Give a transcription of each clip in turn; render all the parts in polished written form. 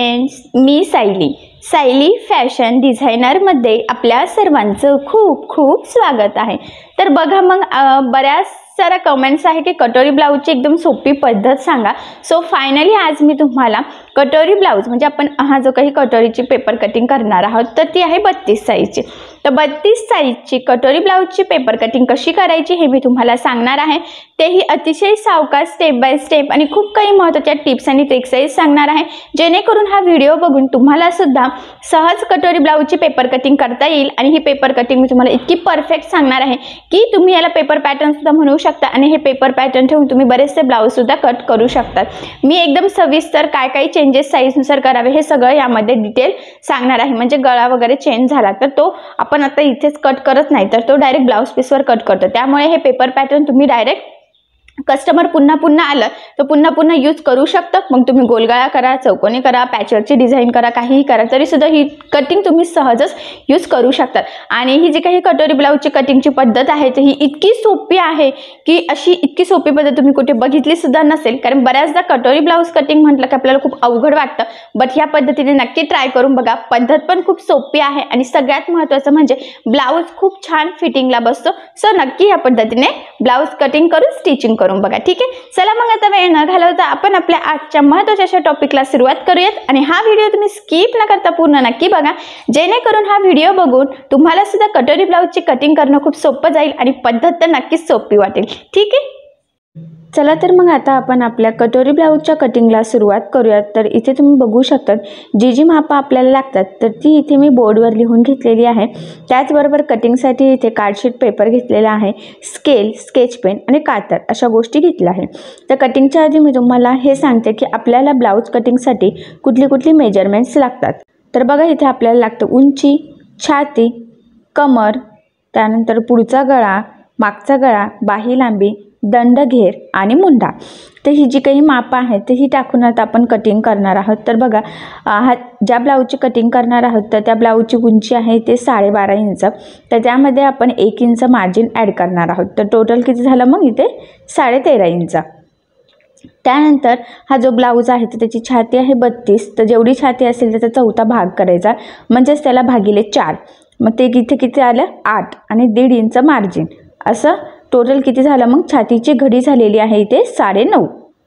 Friends, मी Sayali fashion डिझायनरमध्ये आपल्या सर्वांचं खूप खूप स्वागत आहे। तर बघा मग बऱ्याच सारा कमेंट्स आहे की कटोरी ब्लाउजची एकदम सोपी पद्धत सांगा। सो फायनली आज मी तुम्हाला कटोरी ब्लाउज म्हणजे आपण हा जो काही कटोरीची पेपर कटिंग करणार आहोत तर ती आहे 32 साईजची। तर 32 साईजची कटोरी ब्लाउजची पेपर कटिंग कशी करायची हे मी तुम्हाला सांगणार आहे। तेही अतिशय सावकाश स्टेप बाय स्टेप आणि खूप काही महत्त्वाच्या टिप्स आणि ट्रिक्सही सांगणार आहे, जेणेकरून हा व्हिडिओ बघून तुम्हाला सुद्धा सहज कटोरी ब्लाउजची पेपर कटिंग करता येईल। आणि ही पेपर कटिंग मी तुम्हाला इतकी परफेक्ट सांगणार आहे की तुम्ही याला पेपर पॅटर्न सुद्धा म्हणू शकता आणि हे पेपर पॅटर्न ठेवून तुम्ही बरेचसे ब्लाउज सुद्धा कट करू शकता। मी एकदम सविस्तर काय काय चेंजेस साईजनुसार करावे हे सगळं यामध्ये डिटेल सांगणार आहे। म्हणजे गळा वगैरे चेंज झाला तर तो आपण आता इथेच कट करत नाही, तर तो डायरेक्ट ब्लाउज पीसवर कट करतो। त्यामुळे हे पेपर पॅटर्न तुम्ही डायरेक्ट कस्टमर पुन्हा आलं तर पुन्हा यूज करू शकता। मग तुम्ही गोलगळा करा, चौकोनी करा, पॅचवर्कची डिझाईन करा, काहीही करा तरी सुद्धा ही कटिंग तुम्ही सहजच यूज करू शकता। आणि ही जी काही कटोरी ब्लाउजची कटिंगची पद्धत आहे तर ही इतकी सोपी आहे की अशी इतकी सोपी पद्धत तुम्ही कुठे बघितली सुद्धा नसेल। कारण बऱ्याचदा कटोरी ब्लाउज कटिंग म्हटलं की आपल्याला खूप अवघड वाटतं, बट ह्या पद्धतीने नक्की ट्राय करून बघा। पद्धत पण खूप सोपी आहे आणि सगळ्यात महत्त्वाचं म्हणजे ब्लाउज खूप छान फिटिंगला बसतो। सो नक्की ह्या पद्धतीने ब्लाउज कटिंग करून स्टिचिंग करून बघा, ठीक आहे। चला मग आता वेळ न घालवता आपण आपल्या आजच्या महत्त्वाच्या अशा टॉपिकला सुरुवात करूयात। आणि हा व्हिडिओ तुम्ही स्किप न करता पूर्ण नक्की बघा, जेणेकरून हा व्हिडिओ बघून तुम्हाला सुद्धा कटोरी ब्लाउजची कटिंग करणं खूप सोपं जाईल आणि पद्धत तर नक्कीच सोपी वाटेल, ठीक आहे। चला तर मग आता आपण आपल्या कटोरी ब्लाउजच्या कटिंगला सुरुवात करूयात। तर इथे तुम्ही बघू शकता जी मापं आपल्याला लागतात तर ती इथे मी बोर्डवर लिहून घेतलेली आहे। त्याचबरोबर कटिंगसाठी इथे कार्डशीट पेपर घेतलेला आहे, स्केल, स्केच पेन आणि कातर अशा गोष्टी घेतल्या आहे। तर कटिंगच्या आधी मी तुम्हाला हे सांगते की आपल्याला ब्लाउज कटिंगसाठी कुठली मेजरमेंट्स लागतात। तर बघा इथे आपल्याला लागतं उंची, छाती, कमर, त्यानंतर पुढचा गळा, मागचा गळा, बाही लांबी, दंडघेर आणि मुंडा। तर ही जी काही मापं आहेत तर ही टाकून आता आपण कटिंग करणार आहोत। तर बघा हा ज्या ब्लाऊजची कटिंग करणार आहोत तर त्या ब्लाऊजची उंची आहे ते 12.5 इंच। तर त्यामध्ये आपण 1 इंच मार्जिन ॲड करणार आहोत। तर टोटल किती झालं मग इथे 13.5 इंच। त्यानंतर हा जो ब्लाऊज आहे तर त्याची छाती आहे 32। तर जेवढी छाती असेल त्याचा चौथा भाग करायचा, म्हणजेच त्याला भागिले 4। मग ते इथे किती आलं 8 आणि 1.5 इंच मार्जिन, असं टोटल किती झालं मग छातीची घडी झालेली आहे इथे 9.5,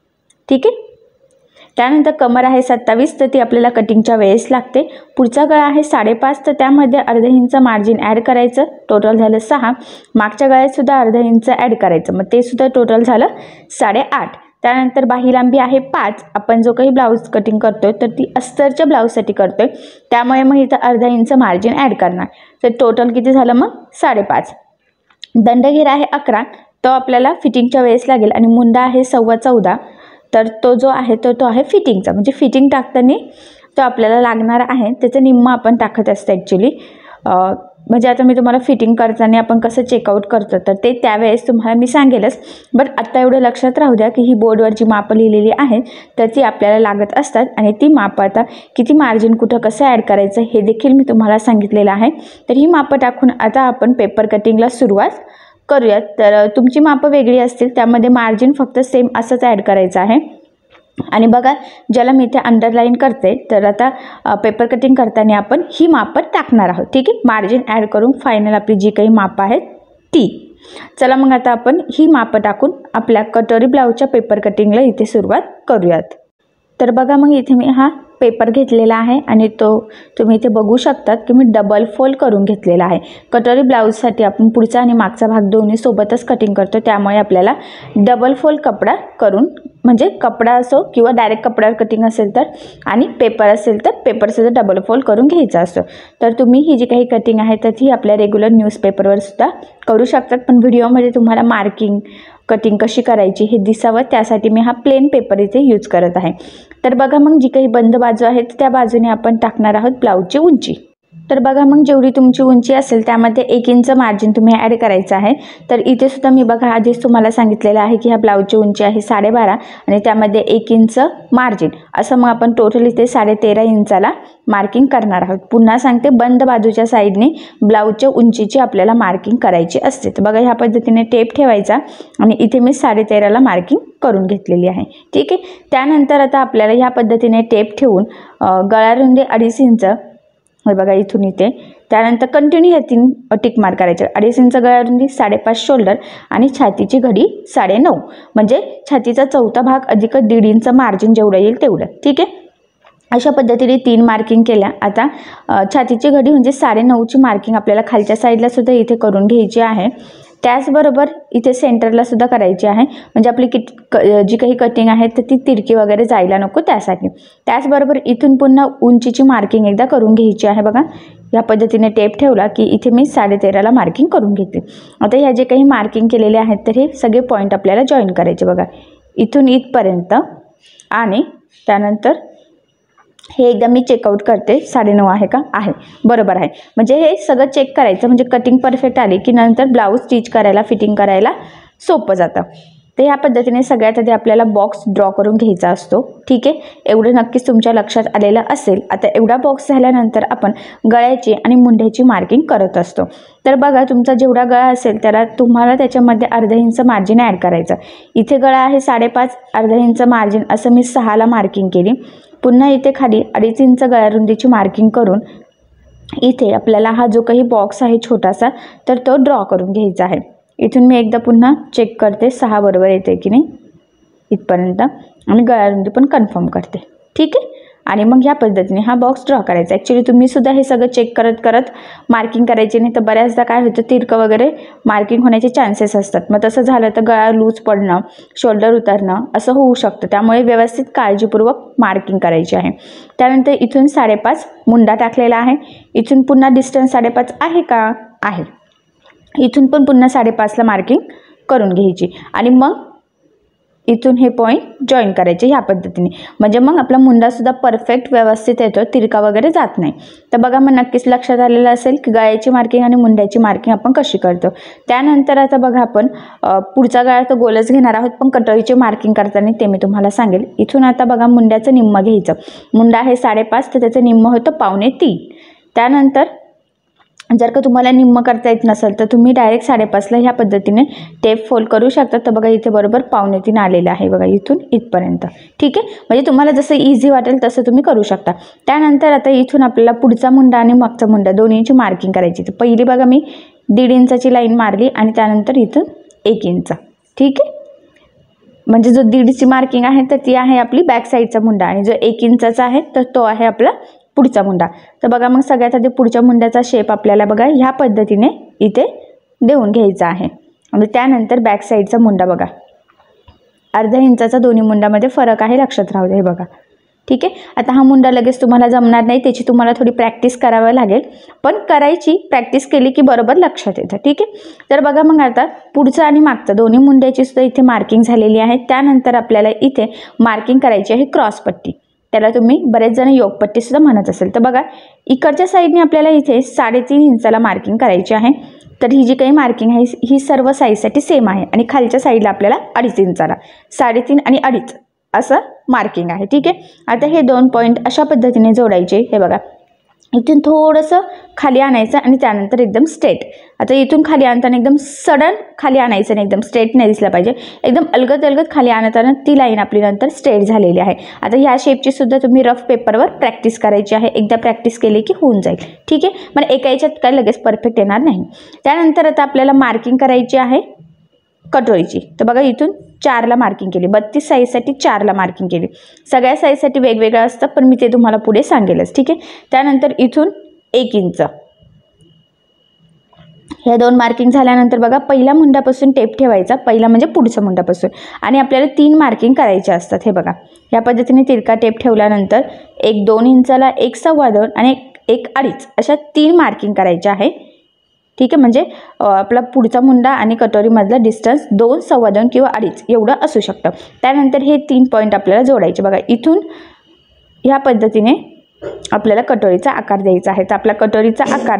ठीक आहे। त्यानंतर कमर आहे 27 तर ती आपल्याला कटिंगच्या वेळेस लागते। पुढचा गळा आहे 5.5 तर त्यामध्ये अर्धा इंच मार्जिन ॲड करायचं, टोटल झालं 6। मागच्या गळ्यात सुद्धा अर्धा इंच ॲड करायचं, मग ते सुद्धा टोटल झालं 8.5। त्यानंतर बाही लांबी आहे 5। आपण जो काही ब्लाऊज कटिंग करतोय तर ती अस्तरच्या ब्लाऊजसाठी करतोय, त्यामुळे मग इथं अर्धा इंच मार्जिन ॲड करणार। तर टोटल किती झालं मग 5.5। दंडघेर आहे 11, तो आपल्याला फिटिंगच्या वेळेस लागेल। आणि मुंडा आहे 14.25, तर तो जो आहे तो आहे फिटिंगचा, म्हणजे फिटिंग टाकताना तो आपल्याला लागणार आहे। त्याचं निम्मा आपण टाकत असतो ॲक्च्युली। म्हणजे आता मी तुम्हाला फिटिंग करताना आपण कसं चेकआउट करतो तर ते त्यावेळेस तुम्हाला मी सांगेलच, बट आत्ता एवढं लक्षात राहू द्या की ही बोर्डवर जी मापं लिहिलेली आहेत तर ती आपल्याला लागत असतात। आणि ती मापं आता किती मार्जिन कुठं कसं ॲड करायचं हे देखील मी तुम्हाला सांगितलेलं आहे। तर ही मापं टाकून आता आपण पेपर कटिंगला सुरुवात करूयात। तर तुमची मापं वेगळी असतील त्यामध्ये मार्जिन फक्त सेम असंच ॲड करायचं आहे। आणि बघा ज्याला मी इथे अंडरलाईन करते तर आता पेपर कटिंग करताना आपण ही मापं टाकणार आहोत, ठीक आहे। मार्जिन ॲड करून फायनल आपली जी काही मापं आहेत ती। चला मग आता आपण ही मापं टाकून आपल्या कटोरी ब्लाऊजच्या पेपर कटिंगला इथे सुरुवात करूयात। तर बघा मग इथे मी हा पेपर घेतलेला आहे आणि तो तुम्ही इथे बघू शकतात की मी डबल फोल्ड करून घेतलेला आहे। कटोरी ब्लाऊजसाठी आपण पुढचा आणि मागचा भाग दोन्ही सोबतच कटिंग करतो, त्यामुळे आपल्याला डबल फोल्ड कपडा करून, म्हणजे कपडा असो किंवा डायरेक्ट कपड्यावर कटिंग असेल तर, आणि पेपर असेल तर पेपरसुद्धा डबल फोल्ड करून घ्यायचा असतो। तर तुम्ही ही जी काही कटिंग आहे तर ती आपल्या रेग्युलर न्यूजपेपरवर सुद्धा करू शकतात, पण व्हिडिओमध्ये तुम्हाला मार्किंग कटिंग कशी करायची हे दिसावं त्यासाठी मी हा प्लेन पेपर इथे यूज करत आहे। तर बघा मग जी काही बंद बाजू आहे त्या बाजूने आपण टाकणार आहोत ब्लाऊजची उंची। तर बघा मग जेवढी तुमची उंची असेल त्यामध्ये 1 इंच मार्जिन तुम्ही ॲड करायचं आहे. तर इथे सुद्धा मी बघा आधीच तुम्हाला सांगितलेलं आहे की ह्या ब्लाऊजची उंची आहे 12.5 आणि त्यामध्ये 1 इंच मार्जिन, असं मग आपण टोटल इथे 13.5 इंचाला मार्किंग करणार आहोत. पुन्हा सांगते, बंद बाजूच्या साईडने ब्लाऊजच्या उंचीची आपल्याला मार्किंग करायची असते. तर बघा ह्या पद्धतीने टेप ठेवायचा आणि इथे मी 13.5ला मार्किंग करून घेतलेली आहे. ठीक आहे. त्यानंतर आता आपल्याला ह्या पद्धतीने टेप ठेवून गळारुंदी 2.5 इंच, हे बघा इथून इथे, त्यानंतर कंटिन्यू ह्या 3 टिक मार्क करायचे. 2.5 इंच गळारुंदी, 5.5 शोल्डर आणि छातीची घडी 9.5, म्हणजे छातीचा चौथा भाग अधिक 1.5 इंच मार्जिन जेवढं येईल तेवढं. ठीक आहे. अशा पद्धतीने 3 मार्किंग केल्या. आता छातीची घडी म्हणजे 9.5ची मार्किंग आपल्याला खालच्या साईडला सुद्धा इथे करून घ्यायची आहे. त्याचबरोबर इथे सेंटरला सुद्धा करायची आहे, म्हणजे आपली जी काही कटिंग आहे तर ती तिरकी वगैरे जायला नको त्यासाठी. त्याचबरोबर इथून पुन्हा उंचीची मार्किंग एकदा करून घ्यायची आहे. बघा या पद्धतीने टेप ठेवला की इथे मी 13.5ला मार्किंग करून घेते. आता ह्या जे काही मार्किंग केलेले आहेत तर हे सगळे पॉईंट आपल्याला जॉईन करायचे. बघा इथून इथपर्यंत आणि त्यानंतर हे एकदा मी चेकआउट करते, 9.5 आहे का, आहे, बरोबर आहे. म्हणजे हे सगळं चेक करायचं, म्हणजे कटिंग परफेक्ट आली की नंतर ब्लाऊज स्टिच करायला, फिटिंग करायला सोपं जातं. तर ह्या पद्धतीने सगळ्यात आधी आपल्याला बॉक्स ड्रॉ करून घ्यायचा असतो. ठीक आहे. एवढं नक्कीच तुमच्या लक्षात आलेलं असेल. आता एवढा बॉक्स झाल्यानंतर आपण गळ्याची आणि मुंड्याची मार्किंग करत असतो. तर बघा तुमचा जेवढा गळा असेल त्याला तुम्हाला त्याच्यामध्ये 1/2 इंच मार्जिन ॲड करायचं. इथे गळा आहे 5.5, 1/2 इंच मार्जिन असं मी 6ला मार्किंग केली. पुन्हा इथे खाली 2.5 इंच गळारुंदीची मार्किंग करून इथे आपल्याला हा जो काही बॉक्स आहे छोटासा तर तो ड्रॉ करून घ्यायचा आहे. इथून मी एकदा पुन्हा चेक करते 6 बरोबर येते की नाही इथपर्यंत, आणि गळारुंदी पण कन्फर्म करते. ठीक आहे. आणि मग ह्या पद्धतीने हा बॉक्स ड्रॉ करायचा. ॲक्च्युली तुम्ही सुद्धा हे सगळं चेक करत करत मार्किंग करायची, नाही तर बऱ्याचदा काय होतं तिरकं वगैरे मार्किंग होण्याचे चान्सेस असतात. मग तसं झालं तर गळा लूज पडणं, शोल्डर उतरणं असं होऊ शकतं. त्यामुळे व्यवस्थित काळजीपूर्वक मार्किंग करायची आहे. त्यानंतर इथून 5.5 मुंडा टाकलेला आहे. इथून पुन्हा डिस्टन्स 5.5 आहे का, आहे. इथून पण पुन्हा 5.5ला मार्किंग करून घ्यायची आणि मग इथून हे पॉईंट जॉईन करायचे ह्या पद्धतीने, म्हणजे मग आपला मुंडासुद्धा परफेक्ट व्यवस्थित येतो, तिरका वगैरे जात नाही. तर बघा मग नक्कीच लक्षात आलेलं असेल की गळ्याची मार्किंग आणि मुंड्याची मार्किंग आपण कशी करतो. त्यानंतर आता बघा आपण पुढचा गळा तर गोलच घेणार आहोत, पण कटोरीची मार्किंग करताना ते मी तुम्हाला सांगेल. इथून आता बघा मुंड्याचं निम्म घ्यायचं. मुंडा आहे 5.5 तर त्याचं निम्म होतं 2.25. त्यानंतर जर का तुम्हाला निम्म करता येत नसेल तर तुम्ही डायरेक्ट 5.5ला ह्या पद्धतीने टेप फोल्ड करू शकता. तर बघा इथे बरोबर 2.25 आलेलं आहे बघा इथून इथपर्यंत. ठीक आहे. म्हणजे तुम्हाला जसं इझी वाटेल तसं तुम्ही करू शकता. त्यानंतर आता इथून आपल्याला पुढचा मुंडा आणि मागचा मुंडा दोन्हीची मार्किंग करायची. तर पहिली बघा मी 1.5 इंचाची लाईन मारली आणि त्यानंतर इथून 1 इंच. ठीक आहे. म्हणजे जो 1.5ची मार्किंग आहे तर ती आहे आपली बॅक साईडचा मुंडा आणि जो 1 इंचाचा आहे तर तो आहे आपला पुढचा मुंडा. तर बघा मग सगळ्यात आधी पुढच्या मुंड्याचा शेप आपल्याला बघा ह्या पद्धतीने इथे देऊन घ्यायचा आहे. आणि त्यानंतर बॅक साईडचा मुंडा बघा 1/2 इंचाचा दोन्ही मुंडामध्ये फरक आहे, लक्षात राहू दे. हे बघा. ठीक आहे. आता हा मुंडा लगेच तुम्हाला जमणार नाही, त्याची तुम्हाला थोडी प्रॅक्टिस करावं लागेल, पण करायची, प्रॅक्टिस केली की बरोबर लक्षात येतं. ठीक आहे. तर बघा मग आता पुढचं आणि मागचं दोन्ही मुंड्याची सुद्धा इथे मार्किंग झालेली आहे. त्यानंतर आपल्याला इथे मार्किंग करायची आहे क्रॉसपट्टी, त्याला तुम्ही बरेच जण योगपट्टी सुद्धा म्हणत असेल. तर बघा इकडच्या साईडने आपल्याला इथे 3.5 इंचाला मार्किंग करायची आहे. तर ही जी काही मार्किंग आहे ही सर्व साईजसाठी सेम आहे आणि खालच्या साईडला आपल्याला 2.5 इंचाला 3.5 आणि 2.5 असं मार्किंग आहे. ठीक आहे. आता हे 2 पॉईंट अशा पद्धतीने जोडायचे. हे बघा इथून थोडंसं खाली आणायचं आणि त्यानंतर एकदम स्ट्रेट. आता इथून खाली आणताना एकदम सडन खाली आणायचं नाही, एकदम स्ट्रेट नाही दिसला पाहिजे, एकदम अलगद अलगद खाली आणताना ती लाईन आपली नंतर स्ट्रेट झालेली आहे. आता ह्या शेपची सुद्धा तुम्ही रफ पेपरवर प्रॅक्टिस करायची आहे. एकदा प्रॅक्टिस केली की होऊन जाईल. ठीक आहे. पण एका याच्यात काय लगेच परफेक्ट येणार नाही. त्यानंतर आता आपल्याला मार्किंग करायची आहे कटोरीची. तर बघा इथून 4ला मार्किंग केली. 32 साईजसाठी 4ला मार्किंग केली. सगळ्या साईजसाठी वेगवेगळं असतं, पण मी ते तुम्हाला पुढे सांगेलच. ठीक आहे. त्यानंतर इथून 1 इंच. ह्या 2 मार्किंग झाल्यानंतर बघा पहिल्या मुंड्यापासून टेप ठेवायचा, पहिला म्हणजे पुढच्या मुंड्यापासून, आणि आपल्याला 3 मार्किंग करायचे असतात. हे बघा ह्या पद्धतीने तिरका टेप ठेवल्यानंतर 2 इंचाला 1 सव्वा 2 आणि 1 2.5 अशा 3 मार्किंग करायच्या आहे. ठीक आहे. म्हणजे आपला पुढचा मुंडा आणि कटोरीमधला डिस्टन्स 2, सव्वा 2 किंवा 2.5 एवढं असू शकतं. त्यानंतर हे 3 पॉईंट आपल्याला जोडायचे. बघा इथून ह्या पद्धतीने आपल्याला कटोरीचा आकार द्यायचा आहे. तर आपला कटोरीचा आकार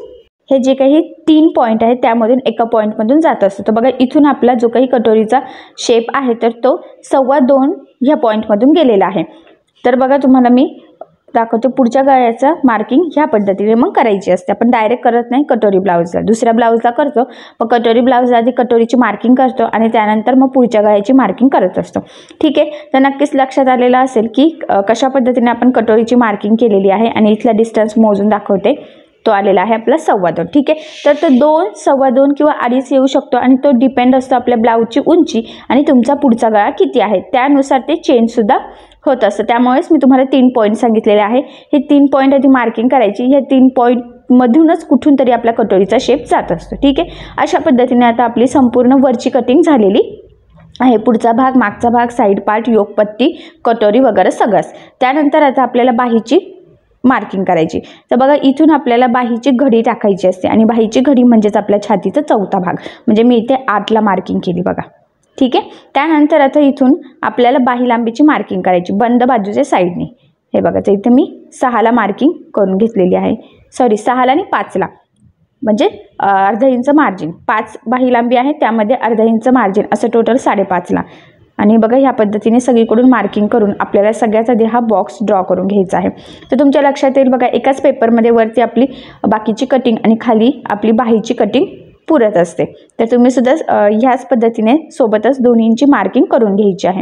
हे जे काही 3 पॉईंट आहेत त्यामधून एका पॉईंटमधून जात असतो. तर बघा इथून आपला जो काही कटोरीचा शेप आहे तर तो 2.25 ह्या पॉईंटमधून गेलेला आहे. तर बघा तुम्हाला मी दाखवतो पुढच्या गळ्याचं मार्किंग ह्या पद्धतीने मग करायची असते. आपण डायरेक्ट करत नाही कटोरी ब्लाऊजला, दुसऱ्या ब्लाऊजला करतो. मग कटोरी ब्लाऊजला आधी कटोरीची मार्किंग करतो आणि त्यानंतर मग पुढच्या गळ्याची मार्किंग करत असतो. ठीक आहे. तर नक्कीच लक्षात आलेलं असेल की कशा पद्धतीने आपण कटोरीची मार्किंग केलेली आहे आणि इथला डिस्टन्स मोजून दाखवते. तो आलेला आहे आपला 2.25. ठीक आहे. तर तो 2, 2.25 किंवा 2.5 येऊ शकतो आणि तो डिपेंड असतो आपल्या ब्लाऊजची उंची आणि तुमचा पुढचा गळा किती आहे त्यानुसार ते चेंजसुद्धा होत असतं. त्यामुळेच मी तुम्हाला 3 पॉईंट सांगितलेले आहे. हे 3 पॉईंट आधी मार्किंग करायची. ह्या 3 पॉईंटमधूनच कुठून तरी आपल्या कटोरीचा शेप जात असतो. ठीक आहे. अशा पद्धतीने आता आपली संपूर्ण वरची कटिंग झालेली आहे. पुढचा भाग, मागचा भाग, साईड पार्ट, योगपट्टी, कटोरी वगैरे सगळंच. त्यानंतर आता आपल्याला बाहीची मार्किंग करायची. तर बघा इथून आपल्याला बाहीची घडी टाकायची असते आणि बाहीची घडी म्हणजेच आपल्या छातीचा चौथा भाग. म्हणजे मी इथे 8ला मार्किंग केली बघा. ठीक आहे. त्यानंतर आता इथून आपल्याला बाही लांबीची मार्किंग करायची बंद बाजूच्या साईडने. हे बघा तर इथे मी 6ला मार्किंग करून घेतलेली आहे. 6ला आणि 5ला म्हणजे अर्धा इंच मार्जिन. 5 बाही लांबी आहे त्यामध्ये अर्धा इंच मार्जिन असं टोटल 5.5ला. आणि बघा ह्या पद्धतीने सगळीकडून मार्किंग करून आपल्याला सगळ्यात आधी हा बॉक्स ड्रॉ करून घ्यायचा आहे. तर तुमच्या लक्षात येईल बघा एकाच पेपरमध्ये वरती आपली बाकीची कटिंग आणि खाली आपली बाहीची कटिंग पुरत असते. तर तुम्ही सुद्धा ह्याच पद्धतीने सोबतच दोन्हींची मार्किंग करून घ्यायची आहे.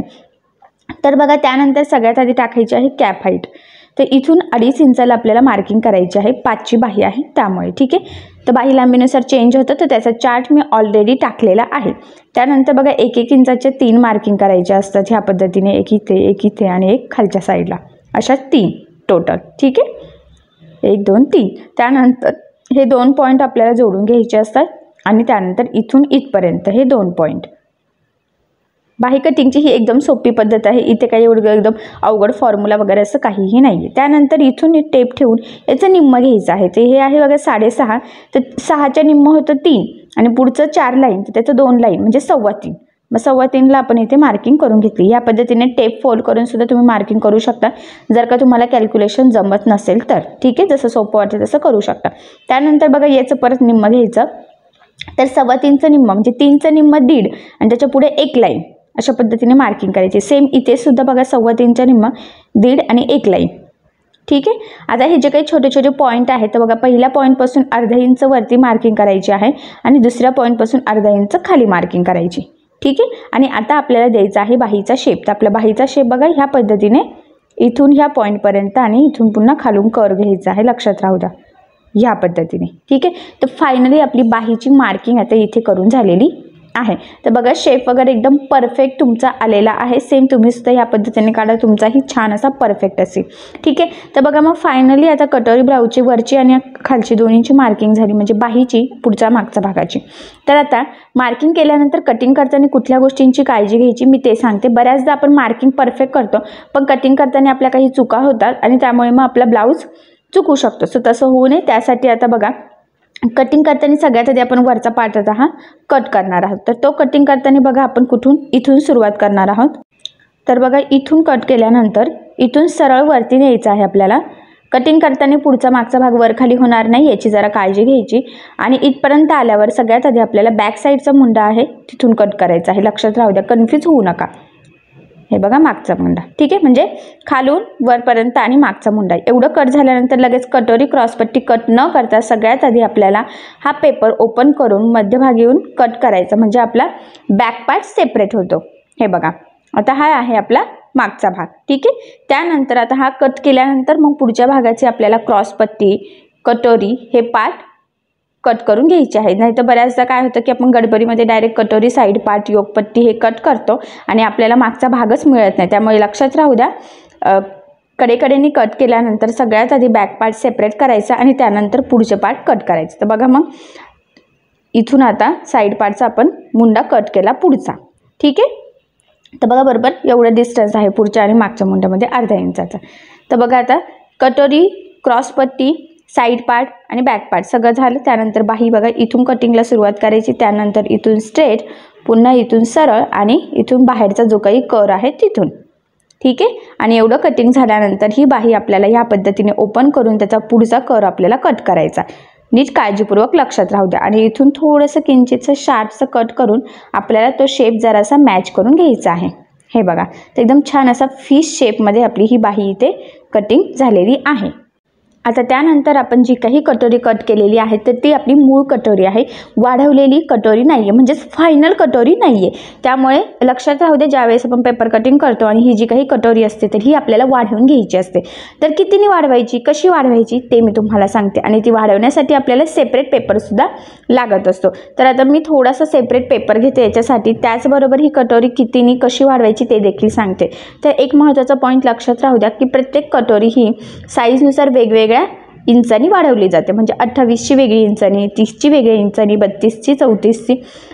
तर बघा त्यानंतर सगळ्यात आधी टाकायची आहे कॅप हाईट. तर इथून 2.5 इंचाला आपल्याला मार्किंग करायची आहे. 5ची बाही आहे त्यामुळे. ठीक आहे. तर बाही लांबीनुसार चेंज होतं तर त्याचा चार्ट मी ऑलरेडी टाकलेला आहे. त्यानंतर बघा 1-1 इंचाचे 3 मार्किंग करायचे असतात ह्या पद्धतीने. एक इथे आणि एक खालच्या साईडला. अशा 3 टोटल. ठीक आहे. 1, 2, 3. त्यानंतर हे 2 पॉईंट आपल्याला जोडून घ्यायचे असतात आणि त्यानंतर इथून इथपर्यंत हे 2 पॉईंट. बाही कटिंगची ही एकदम सोपी पद्धत आहे. इथे काही एवढं एकदम अवघड फॉर्म्युला वगैरे असं काहीही नाही आहे. त्यानंतर इथून टेप ठेवून याचं निम्म घ्यायचं आहे. ते हे आहे बघा 6.5. तर 6च्या निम्म होतं 3 आणि पुढचं 4 लाईन तर त्याचं 2 लाईन म्हणजे 3.25. मग 3.25ला आपण इथे मार्किंग करून घेतली. या पद्धतीने टेप फोल्ड करून सुद्धा तुम्ही मार्किंग करू शकता जर का तुम्हाला कॅल्क्युलेशन जमत नसेल तर. ठीक आहे. जसं सोपं वाटेल तसं करू शकता. त्यानंतर बघा याचं परत निम्म घ्यायचं. तर 3.25चं निम्म म्हणजे 3चं निम्म 1.5 आणि त्याच्या पुढे 1 लाईन अशा पद्धतीने मार्किंग करायची. सेम इथे सुद्धा बघा 3.25च्या निम्म 1.5 आणि 1 लाईन. ठीक आहे. आता हे जे काही छोटे छोटे पॉईंट आहेत तर बघा पहिल्या पॉईंटपासून अर्धा इंच वरती मार्किंग करायची आहे आणि दुसऱ्या पॉईंटपासून अर्धा इंच खाली मार्किंग करायची. ठीक आहे. आणि आता आपल्याला द्यायचा आहे बाहीचा शेप. तर आपला बाहीचा शेप बघा ह्या पद्धतीने इथून ह्या पॉईंटपर्यंत आणि इथून पुन्हा खालून कर्व घ्यायचा आहे. लक्षात राहू द्या ह्या पद्धतीने. ठीक आहे. तर फायनली आपली बाहीची मार्किंग आता इथे करून झालेली आहे. तर बघा शेप वगैरे एकदम परफेक्ट तुमचा आलेला आहे. सेम तुम्ही सुद्धा ह्या पद्धतीने काढा तुमचाही छान असा परफेक्ट असेल. ठीक आहे. तर बघा मग फायनली आता कटोरी ब्लाऊजची वरची आणि खालची दोन्हीची मार्किंग झाली म्हणजे बाहीची पुढच्या मागच्या भागाची. तर आता मार्किंग केल्यानंतर कटिंग करताना कुठल्या गोष्टींची काळजी घ्यायची मी ते सांगते. बऱ्याचदा आपण मार्किंग परफेक्ट करतो पण कटिंग करताना आपल्या काही चुका होतात आणि त्यामुळे मग आपला ब्लाऊज चुकू शकतो. सो तसं होऊ नये त्यासाठी आता बघा कटिंग करताना सगळ्यात आधी आपण वरचा पार्ट आता हा कट करणार आहोत. तर तो कटिंग करताना बघा आपण इथून सुरुवात करणार आहोत. तर बघा इथून कट केल्यानंतर इथून सरळ वरती न्यायचं आहे आपल्याला. कटिंग करताना पुढचा मागचा भाग वर खाली होणार नाही याची जरा काळजी घ्यायची. आणि इथपर्यंत आल्यावर सगळ्यात आधी आपल्याला बॅक साईडचा मुंडा आहे तिथून कट करायचा आहे. लक्षात राहू द्या कन्फ्यूज होऊ नका. हे बघा मागचा मुंडा. ठीक आहे. म्हणजे खालून वरपर्यंत आणि मागचा मुंडा एवढं कट झाल्यानंतर लगेच कटोरी क्रॉसपट्टी कट न करता सगळ्यात आधी आपल्याला हा पेपर ओपन करून मध्यभागी येऊन कट करायचा म्हणजे आपला बॅक पार्ट सेपरेट होतो. हे बघा आता हा आहे आपला मागचा भाग. ठीक आहे. त्यानंतर आता हा कट केल्यानंतर मग पुढच्या भागाची आपल्याला क्रॉसपट्टी कटोरी हे पार्ट कट करून घ्यायची आहे. नाही तर बऱ्याचदा काय होतं की आपण गडबडीमध्ये डायरेक्ट कटोरी साईड पार्ट योगपट्टी हे कट करतो आणि आपल्याला मागचा भागच मिळत नाही. त्यामुळे लक्षात राहू द्या कडेकडेने कट केल्यानंतर सगळ्यात आधी बॅक पार्ट सेपरेट करायचा आणि त्यानंतर पुढचे पार्ट कट करायचं. तर बघा मग इथून आता साईड पार्टचा आपण मुंडा कट केला पुढचा. ठीक आहे. तर बघा बरोबर एवढं डिस्टन्स आहे पुढच्या आणि मागच्या मुंड्यामध्ये अर्धा इंचाचा. तर बघा आता कटोरी क्रॉसपट्टी साईड पार्ट आणि बॅक पार्ट सगळं झालं. त्यानंतर बाही बघा इथून कटिंगला सुरुवात करायची. त्यानंतर इथून स्ट्रेट पुन्हा इथून सरळ आणि इथून बाहेरचा जो काही कर्व आहे तिथून. ठीक आहे. आणि एवढं कटिंग झाल्यानंतर ही बाही आपल्याला ह्या पद्धतीने ओपन करून त्याचा पुढचा कर आपल्याला कट करायचा. नीट काळजीपूर्वक लक्षात राहू द्या. आणि इथून थोडंसं किंचितचं शार्पचं कट करून आपल्याला तो शेप जरासा मॅच करून घ्यायचा आहे. हे बघा, तर एकदम छान असा फिश शेपमध्ये आपली ही बाही इथे कटिंग झालेली आहे. आता त्यानंतर आपण जी काही कटोरी कट केलेली आहे तर ती आपली मूळ कटोरी आहे, वाढवलेली कटोरी नाही आहे, म्हणजेच फायनल कटोरी नाही आहे. त्यामुळे लक्षात राहू दे, ज्यावेळेस आपण पेपर कटिंग करतो आणि ही जी काही कटोरी असते तर ही आपल्याला वाढवून घ्यायची असते. तर कितीने वाढवायची, कशी वाढवायची ते मी तुम्हाला सांगते. आणि ती वाढवण्यासाठी आपल्याला सेपरेट पेपरसुद्धा लागत असतो. तर आता मी थोडासा सेपरेट पेपर घेते याच्यासाठी. त्याचबरोबर ही कटोरी कितीने कशी वाढवायची ते देखील सांगते. तर एक महत्त्वाचा पॉईंट लक्षात राहू द्या की प्रत्येक कटोरी ही साईजनुसार वेगवेगळ्या इंचांनी वाढवली जाते. म्हणजे 28ची वेगळी इंचांनी, 30ची वेगळ्या इंचांनी, 32ची, 34ची,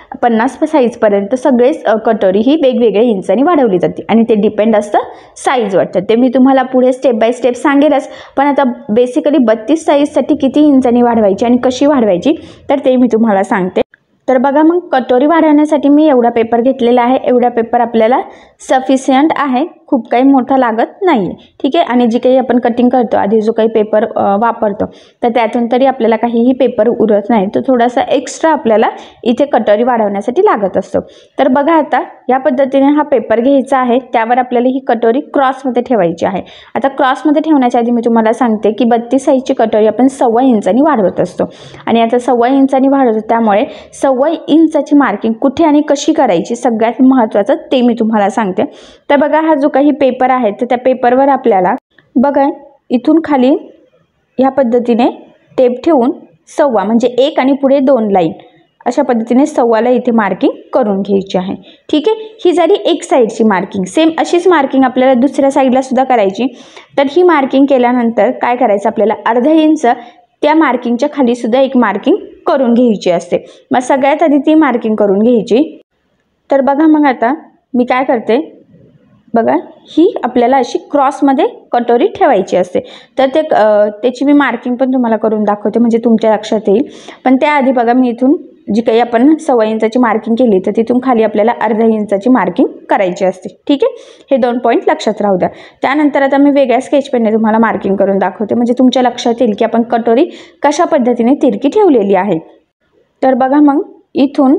50 साईजपर्यंत सगळेच कटोरी ही वेगवेगळ्या इंचांनी वाढवली जाते. आणि ते डिपेंड असतं साईजवरचं. ते मी तुम्हाला पुढे स्टेप बाय स्टेप सांगेलच. पण आता बेसिकली 32 साईजसाठी किती इंचांनी वाढवायची आणि कशी वाढवायची तर ते मी तुम्हाला सांगते. तर बघा, मग कटोरी वाढवण्यासाठी मी एवढा पेपर घेतलेला आहे. एवढा पेपर आपल्याला सफिशियंट आहे, खूप काही मोठा लागत नाही आहे. ठीक आहे. आणि जी काही आपण कटिंग करतो आधी जो काही पेपर वापरतो तर त्यातून तरी आपल्याला काहीही पेपर उरत नाही, तर थोडासा एक्स्ट्रा आपल्याला इथे कटोरी वाढवण्यासाठी लागत असतो. तर बघा, आता या पद्धतीने हा पेपर घ्यायचा आहे, त्यावर आपल्याला ही कटोरी क्रॉसमध्ये ठेवायची आहे. आता क्रॉसमध्ये ठेवण्याच्या आधी मी तुम्हाला सांगते की 32 साईजची कटोरी आपण 1.25 इंचांनी वाढवत असतो. आणि आता 1.25 इंचांनी वाढवतो, त्यामुळे 1.25 इंचाची मार्किंग कुठे आणि कशी करायची सगळ्यात महत्त्वाचं ते मी तुम्हाला सांगते. तर बघा, हा जो काही पेपर आहे तर त्या पेपरवर आपल्याला बघा इथून खाली ह्या पद्धतीने टेप ठेवून 1.25 म्हणजे 1 आणि पुढे 2 लाईन अशा पद्धतीने 1.25ला इथे मार्किंग करून घ्यायची आहे. ठीक आहे. ही झाली एक साईडची मार्किंग. सेम अशीच मार्किंग आपल्याला दुसऱ्या साईडला सुद्धा करायची. तर ही मार्किंग केल्यानंतर काय करायचं, आपल्याला अर्धा इंच त्या मार्किंगच्या खाली सुद्धा एक मार्किंग करून घ्यायची असते. मग सगळ्यात आधी ती मार्किंग करून घ्यायची. तर बघा, मग आता मी काय करते, बघा ही आपल्याला अशी क्रॉसमध्ये कटोरी ठेवायची असते. तर त्याची मी मार्किंग पण तुम्हाला करून दाखवते म्हणजे तुमच्या लक्षात येईल. पण त्याआधी बघा, मी इथून जी काही आपण 1.25 इंचाची मार्किंग केली तर तिथून खाली आपल्याला अर्धा इंचाची मार्किंग करायची असते. ठीक आहे. हे 2 पॉईंट लक्षात राहू द्या. त्यानंतर आता मी वेगळ्या स्केच पेनने तुम्हाला मार्किंग करून दाखवते म्हणजे तुमच्या लक्षात येईल की आपण कटोरी कशा पद्धतीने तिरकी ठेवलेली आहे. तर बघा, मग इथून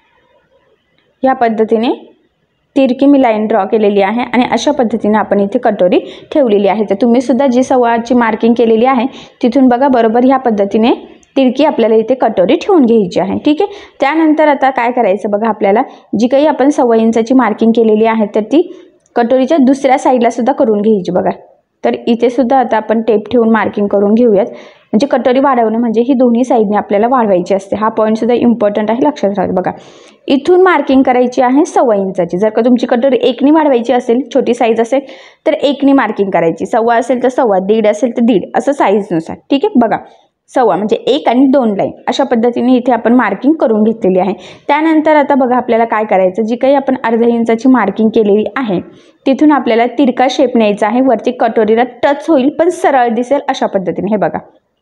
या पद्धतीने तिरकी मी लाईन ड्रॉ केलेली आहे आणि अशा पद्धतीने आपण इथे कटोरी ठेवलेली आहे. तर तुम्ही सुद्धा जी 1.25ची मार्किंग केलेली आहे तिथून बघा बरोबर ह्या पद्धतीने तिरकी आपल्याला इथे कटोरी ठेवून घ्यायची आहे. ठीक आहे. त्यानंतर आता काय करायचं, बघा आपल्याला जी काही आपण 1.25 इंचाची मार्किंग केलेली आहे तर ती कटोरीच्या दुसऱ्या साईडला सुद्धा करून घ्यायची. बघा, तर इथे सुद्धा आता आपण टेप ठेवून मार्किंग करून घेऊयात. म्हणजे कटोरी वाढवणं म्हणजे ही दोन्ही साईडने आपल्याला वाढवायची असते. हा पॉईंट सुद्धा इम्पॉर्टंट आहे, लक्षात राहू. बघा, इथून मार्किंग करायची आहे 1.25 इंचाची. जर का तुमची कटोरी 1नी वाढवायची असेल, छोटी साईज असेल तर 1नी मार्किंग करायची, 1.25 असेल तर 1.25, 1.5 असेल तर 1.5 असं साईजनुसार. ठीक आहे. बघा, 1.25 म्हणजे 1 आणि 2 लाईन अशा पद्धतीने इथे आपण मार्किंग करून घेतलेली आहे. त्यानंतर आता बघा आपल्याला काय करायचं, जी काही आपण अर्धा इंचाची मार्किंग केलेली आहे तिथून आपल्याला तिरका शेप न्यायचा आहे. वरती कटोरीला टच होईल पण सरळ दिसेल अशा पद्धतीने. हे बघा,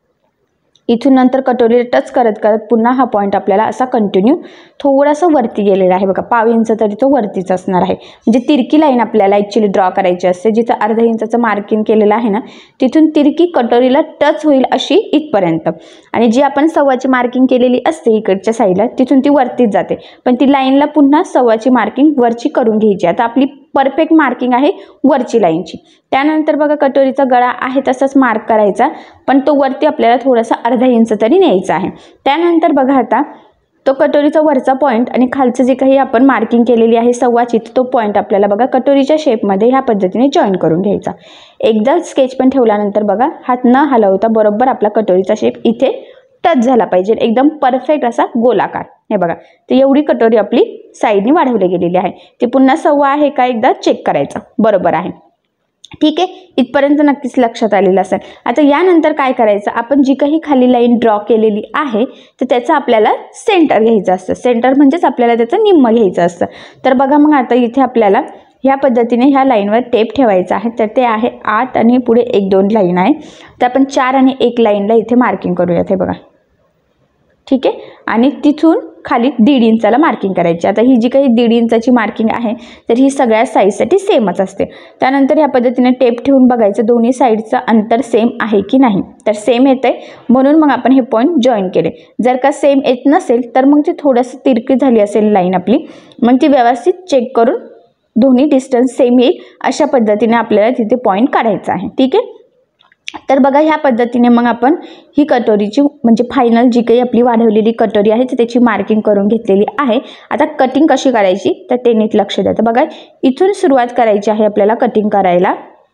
इथून नंतर कटोरीला टच करत करत पुन्हा हा पॉईंट आपल्याला असा कंटिन्यू थोडासा वरती गेलेला आहे. बघा, 1.25 इंच तरी तो वरतीच असणार आहे. म्हणजे तिरकी लाईन आपल्याला ॲक्च्युली ड्रॉ करायची असते. जिथं अर्धा इंचाचं मार्किंग केलेलं आहे ना तिथून तिरकी कटोरीला टच होईल अशी इथपर्यंत. आणि जी आपण 1.25ची मार्किंग केलेली असते इकडच्या साईडला तिथून ती वरतीच जाते. पण ती लाईनला पुन्हा 1.25ची मार्किंग वरची करून घ्यायची. आता आपली परफेक्ट मार्किंग आहे वरची लाईनची. त्यानंतर बघा, कटोरीचा गळा आहे तसाच मार्क करायचा, पण तो वरती आपल्याला थोडासा अर्धा इंच तरी न्यायचा आहे. त्यानंतर बघा, आता तो कटोरीचा वरचा पॉईंट आणि खालचं जे काही आपण मार्किंग केलेली आहे 1.25ची तो पॉईंट आपल्याला बघा कटोरीच्या शेपमध्ये ह्या पद्धतीने जॉईन करून घ्यायचा. एकदा स्केच पेन ठेवल्यानंतर बघा, हात न हलवता बरोबर आपला कटोरीचा शेप इथे टच झाला पाहिजे, एकदम परफेक्ट असा गोलाकार. हे बघा, तर एवढी कटोरी आपली साईडनी वाढवली गेलेली आहे. ती पुन्हा 1.25 आहे का एकदा चेक करायचं, बरोबर आहे. ठीक आहे. इथपर्यंत नक्कीच लक्षात आलेलं असेल. आता यानंतर काय करायचं, आपण जी काही खाली लाईन ड्रॉ केलेली आहे तर त्याचं आपल्याला सेंटर घ्यायचं असतं. सेंटर म्हणजेच आपल्याला त्याचं निम्म घ्यायचं असतं. तर बघा, मग आता इथे आपल्याला ह्या पद्धतीने ह्या लाईनवर टेप ठेवायचा आहे. तर ते आहे 8 आणि पुढे 1-2 लाईन आहे. तर आपण 4 आणि 1 लाईनला इथे मार्किंग करूयात. हे बघा, ठीक आहे, आणि तिथून खाली 1.5 इंचाला मार्किंग करायची. आता ही जी काही 1.5 इंचाची मार्किंग आहे तर ही सगळ्या साईजसाठी सेमच असते. त्यानंतर ह्या पद्धतीने टेप ठेवून बघायचं दोन्ही साईडचं अंतर सेम आहे की नाही. तर सेम येते म्हणून मग आपण हे पॉईंट जॉईन केले. जर का सेम येत नसेल तर मग ती थोडंसं तिरकी झाली असेल लाईन आपली, मग ती व्यवस्थित चेक करून दोन्ही डिस्टन्स सेम येईल अशा पद्धतीने आपल्याला तिथे पॉईंट काढायचा आहे. ठीक आहे, तर बघा ह्या पद्धतीने मग आपण ही कटोरीची म्हणजे फायनल जी काही आपली वाढवलेली कटोरी आहे त्याची मार्किंग करून घेतलेली आहे. आता कटिंग कशी करायची तर ते नीट लक्ष द्या. तर बघा इथून सुरुवात करायची आहे आपल्याला कटिंग करायला,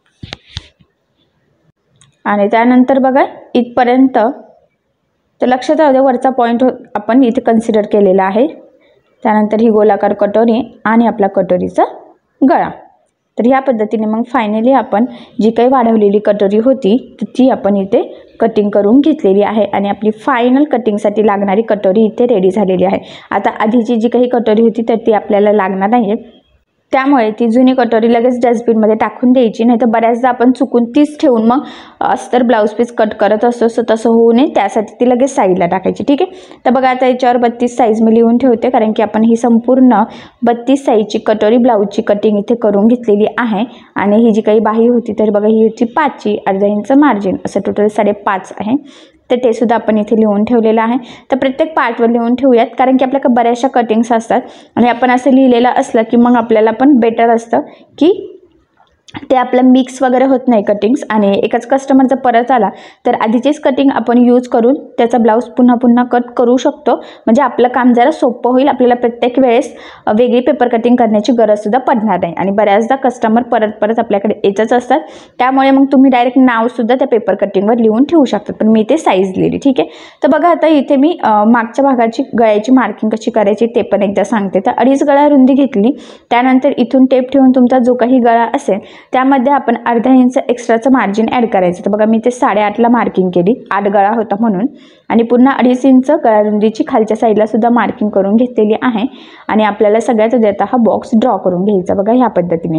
आणि त्यानंतर बघा इथपर्यंत. तर लक्षात राहू द्या वरचा पॉईंट आपण इथे कन्सिडर केलेला आहे. त्यानंतर ही गोलाकार कटोरी आणि आपला कटोरीचा गळा. तर ह्या पद्धतीने मग फायनली आपण जी काही वाढवलेली कटोरी होती ती आपण इथे कटिंग करून घेतलेली आहे आणि आपली फायनल कटिंगसाठी लागणारी कटोरी इथे रेडी झालेली आहे. आता आधीची जी काही कटोरी होती तर ती आपल्याला लागणार नाही आहे, त्यामुळे ती जुनी कटोरी लगेच डस्टबिनमध्ये टाकून द्यायची. नाही तर बऱ्याचदा आपण चुकून तीच ठेवून मग अस्तर ब्लाऊज पीस कट करत असतो, सो तसं होऊ नये त्यासाठी ती लगेच साईडला टाकायची. ठीक आहे, तर बघा आता याच्यावर 32 साईज मी लिहून ठेवते, कारण की आपण ही संपूर्ण 32 साईजची कटोरी ब्लाऊजची कटिंग इथे करून घेतलेली आहे. आणि ही जी काही बाही होती तर बघा ही होती 5ची, अर्धा इंच मार्जिन, असं टोटल 5.5 आहे. तर ते सुद्धा आपण इथे लिहून ठेवलेलं आहे. तर प्रत्येक पार्टवर लिहून ठेवूयात, कारण की आपल्याकडे बऱ्याचशा कटिंग्स असतात आणि आपण असं लिहिलेलं असलं की मग आपल्याला पण बेटर असतं की ते आपलं मिक्स वगैरे होत नाही कटिंग्स. आणि एकच कस्टमर जर परत आला तर आधीचीच कटिंग आपण यूज करून त्याचा ब्लाऊज पुन्हा पुन्हा कट करू शकतो, म्हणजे आपलं काम जरा सोपं होईल. आपल्याला प्रत्येक वेळेस वेगळी पेपर कटिंग करण्याची गरजसुद्धा पडणार नाही. आणि बऱ्याचदा कस्टमर परत परत आपल्याकडे येतच असतात, त्यामुळे मग तुम्ही डायरेक्ट नावसुद्धा त्या पेपर कटिंगवर लिहून ठेवू शकतात. पण मी ते साईज लिहिली. ठीक आहे, तर बघा आता इथे मी मागच्या भागाची गळ्याची मार्किंग कशी करायची ते पण एकदा सांगते. तर 2.5 गळा रुंदी घेतली, त्यानंतर इथून टेप ठेवून तुमचा जो काही गळा असेल त्यामध्ये आपण अर्धा इंच एक्स्ट्राचं मार्जिन ॲड करायचं. तर बघा मी ते 8.5ला मार्किंग केली, 8 गळा होता म्हणून. आणि पुन्हा 2.5 इंच गळा रुंदीची खालच्या साईडला सुद्धा मार्किंग करून घेतलेली आहे. आणि आपल्याला सगळ्यात देता हा बॉक्स ड्रॉ करून घ्यायचा बघा ह्या पद्धतीने.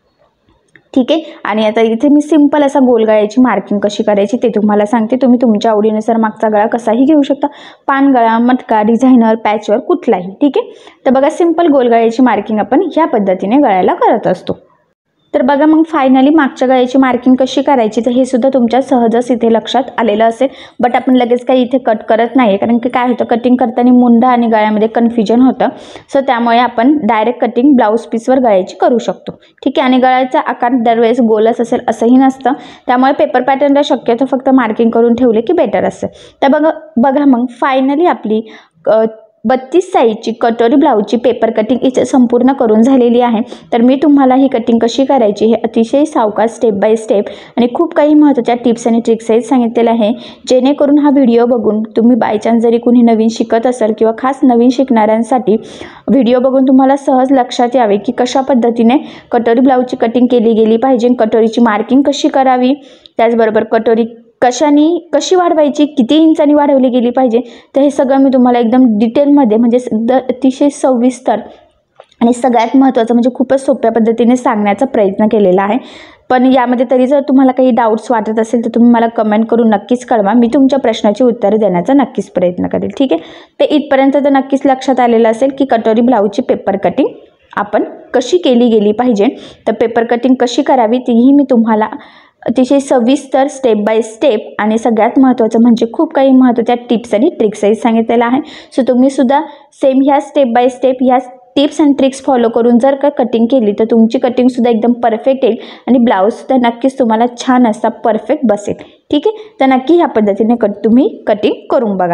ठीक आहे, आणि आता इथे मी सिंपल असा गोल गळ्याची मार्किंग कशी करायची ते तुम्हाला सांगते. तुम्ही तुमच्या आवडीनुसार मागचा गळा कसाही घेऊ शकता, पान गळा, मटका, डिझायनर, पॅचवर कुठलाही. ठीक आहे, तर बघा सिंपल गोल गळ्याची मार्किंग आपण ह्या पद्धतीने गळ्याला करत असतो. तर बघा मग फायनली मागच्या गळ्याची मार्किंग कशी करायची तर हे सुद्धा तुमच्या सहजच इथे लक्षात आलेलं असेल. बट आपण लगेच काही इथे कट करत नाही, कारण की काय होतं कटिंग करताना मुंडा आणि गळ्यामध्ये कन्फ्युजन होतं. सो त्यामुळे आपण डायरेक्ट कटिंग ब्लाऊज पीसवर गळ्याची करू शकतो. ठीक आहे, आणि गळ्याचा आकार दरवेळेस गोलच असेल असंही नसतं, त्यामुळे पेपर पॅटर्नला शक्यतो फक्त मार्किंग करून ठेवले की बेटर असतं. तर बघा मग फायनली आपली 32 साईजची कटोरी ब्लाऊजची पेपर कटिंग इथे संपूर्ण करून झालेली आहे. तर मी तुम्हाला ही कटिंग कशी करायची हे अतिशय सावकाश स्टेप बाय स्टेप आणि खूप काही महत्त्वाच्या टिप्स आणि ट्रिक्सही सांगितलेलं आहे, जेणेकरून हा व्हिडिओ बघून तुम्ही बाय चान्स जरी कुणी नवीन शिकत असाल किंवा खास नवीन शिकणाऱ्यांसाठी व्हिडिओ बघून तुम्हाला सहज लक्षात यावे की कशा पद्धतीने कटोरी ब्लाऊजची कटिंग केली गेली पाहिजे, कटोरीची मार्किंग कशी करावी, त्याचबरोबर कटोरी कशी वाढवायची, किती इंचांनी वाढवली गेली पाहिजे. तर हे सगळं मी तुम्हाला एकदम डिटेलमध्ये म्हणजे अतिशय सविस्तर आणि सगळ्यात महत्त्वाचं म्हणजे खूपच सोप्या पद्धतीने सांगण्याचा प्रयत्न केलेला आहे. पण यामध्ये तरी जर तुम्हाला काही डाऊट्स वाटत असेल तर तुम्ही मला कमेंट करून नक्कीच कळवा, मी तुमच्या प्रश्नाची उत्तरे देण्याचा नक्कीच प्रयत्न करेल. ठीक आहे, ते इथपर्यंत तर नक्कीच लक्षात आलेलं असेल की कटोरी ब्लाऊजची पेपर कटिंग आपण कशी केली गेली पाहिजे. तर पेपर कटिंग कशी करावी तीही मी तुम्हाला अतिशय सविस्तर स्टेप बाय स्टेप आणि सगळ्यात महत्त्वाचं म्हणजे खूप काही महत्त्वाच्या टिप्स आणि ट्रिक्सही सांगितलेलं आहे. सो तुम्ही सुद्धा सेम ह्या स्टेप बाय स्टेप ह्या टिप्स अँड ट्रिक्स फॉलो करून जर का कटिंग केली तर तुमची कटिंगसुद्धा एकदम परफेक्ट येईल आणि ब्लाऊजसुद्धा नक्कीच तुम्हाला छान असा परफेक्ट बसेल. ठीक आहे, तर नक्की ह्या पद्धतीने तुम्ही कटिंग करून बघा.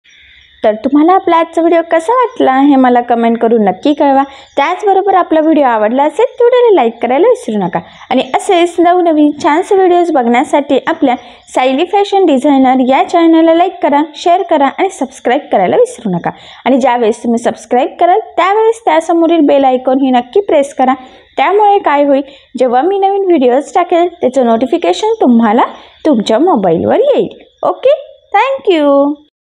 तर तुम्हाला आपला आजचा व्हिडिओ कसा वाटला हे मला कमेंट करून नक्की कळवा. त्याचबरोबर आपला व्हिडिओ आवडला असेल तर व्हिडिओला लाईक करायला विसरू नका. आणि असेच नवनवीन छानसे व्हिडिओज बघण्यासाठी आपल्या सायली फॅशन डिझायनर या चॅनलला लाईक करा, शेअर करा आणि सबस्क्राईब करायला विसरू नका. आणि ज्यावेळेस तुम्ही सबस्क्राईब कराल त्यावेळेस त्यासमोरील बेल आयकॉन ही नक्की प्रेस करा. त्यामुळे काय होईल, जेव्हा मी नवीन व्हिडिओज टाकेल त्याचं नोटिफिकेशन तुम्हाला तुमच्या मोबाईलवर येईल. Okay, thank you.